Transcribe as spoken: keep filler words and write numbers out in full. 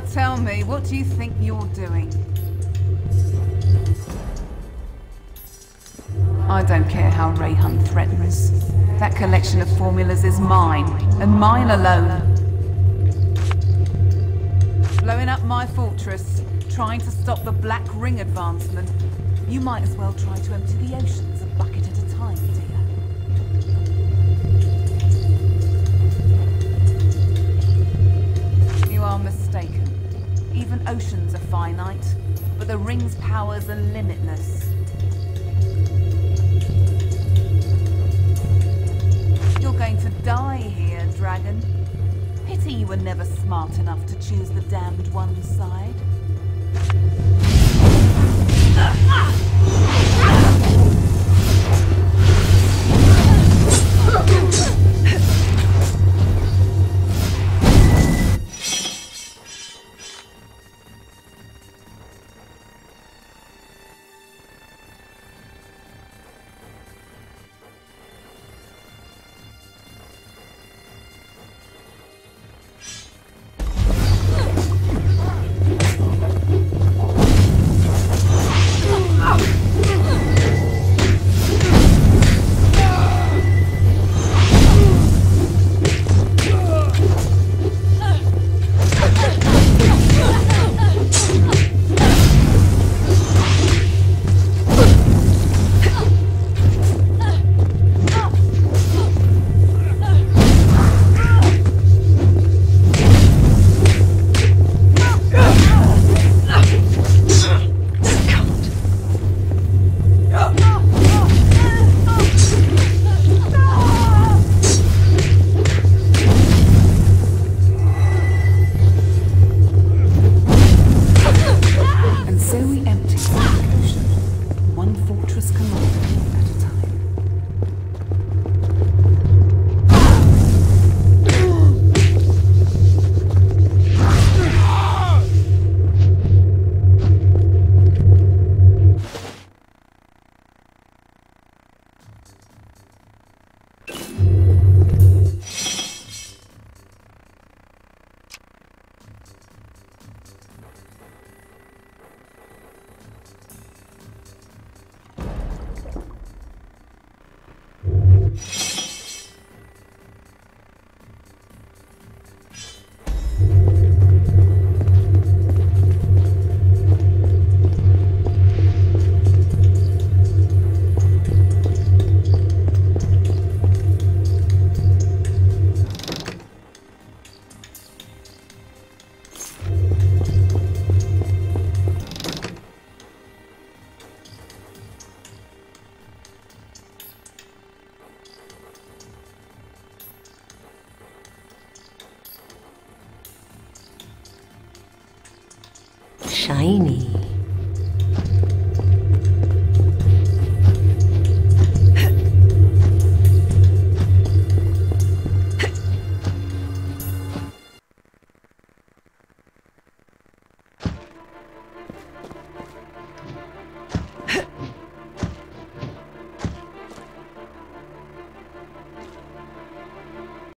Tell me, what do you think you're doing? I don't care how Rayhun threatens. That collection of formulas is mine, and mine alone. Blowing up my fortress, trying to stop the Black Ring advancement. You might as well try to empty the oceans a bucket at a time, dear. You are mistaken. Even oceans are finite, but the ring's powers are limitless. You're going to die here, dragon. Pity you were never smart enough to choose the damned one side. Shiny.